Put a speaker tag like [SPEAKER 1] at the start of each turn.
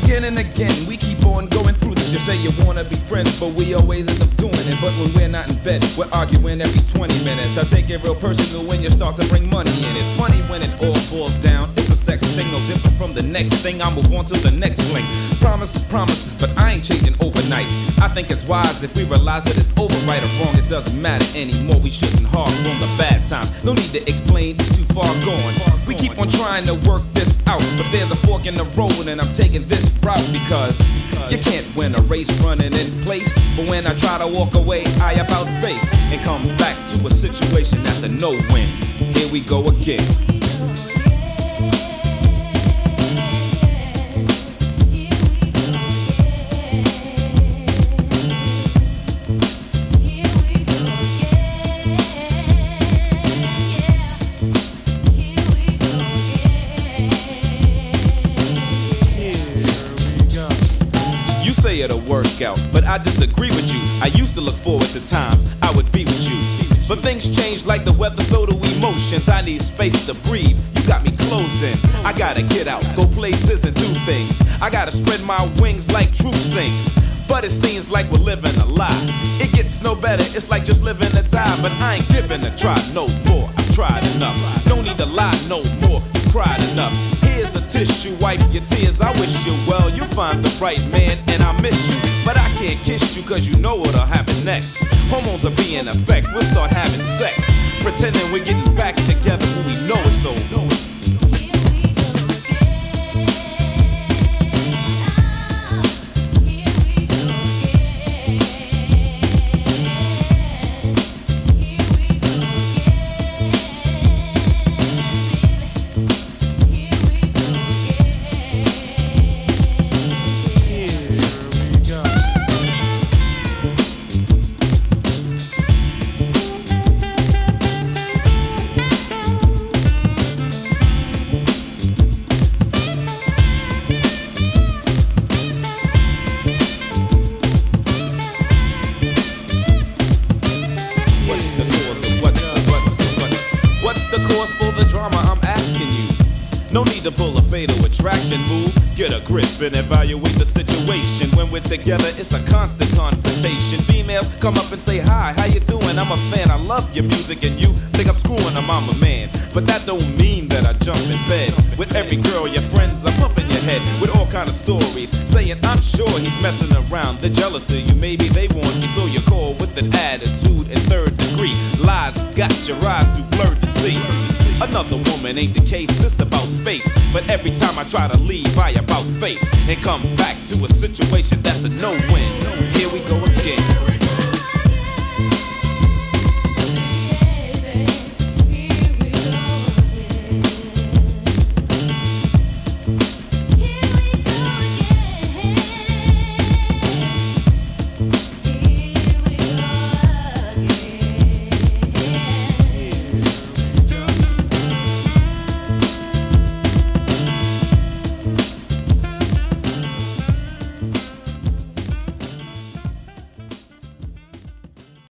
[SPEAKER 1] Again and again, we keep on going through this. You say you wanna be friends, but we always end up doing it. But when we're not in bed, we're arguing every 20 minutes. I take it real personal when you start to bring money in. It's funny when it all boils down. It's a sex thing, no different from the next thing. I move on to the next fling. Promises, promises, but I ain't changing overnight. I think it's wise if we realize that it's over, right or wrong. It doesn't matter anymore. We shouldn't harp on the bad times. No need to explain, it's too far gone. We keep on trying to work this out, but there's a fork in the road, and I'm taking this route because you can't win a race running in place. But when I try to walk away, I about face and come back to a situation that's a no-win. Here we go again. Say it'll work out, but I disagree with you. I used to look forward to times I would be with you, but things change like the weather, so do emotions. I need space to breathe. You got me closed in. I gotta get out, go places and do things. I gotta spread my wings like truth sings. But it seems like we're living a lie. It gets no better, it's like just living or die. But I ain't giving a try no more. I've tried enough. No need to lie no more. You've cried enough. Here's a tissue, wipe your tears. I wish you well. You'll find the right man, and I miss you. But I can't kiss you, cause you know what'll happen next. Hormones will be in effect. We'll start having sex, pretending we're getting back together when we know it's over. The cause for the drama, I'm asking you. No need to pull a fatal attraction move. Get a grip and evaluate the situation. When we're together, it's a constant confrontation. Females come up and say, hi, how you doing? I'm a fan, I love your music, and you think I'm screwing them, I'm a man. But that don't mean that I jump in bed with every girl your friends are pumping your head with all kind of stories, saying I'm sure he's messing around. They're jealous of you, maybe they want me, so you call with an attitude in third degree. Lies got your eyes too blurred to see. Another woman ain't the case, it's about space. But every time I try to leave, I about face and come back to a situation that's a no-win. Here we go again.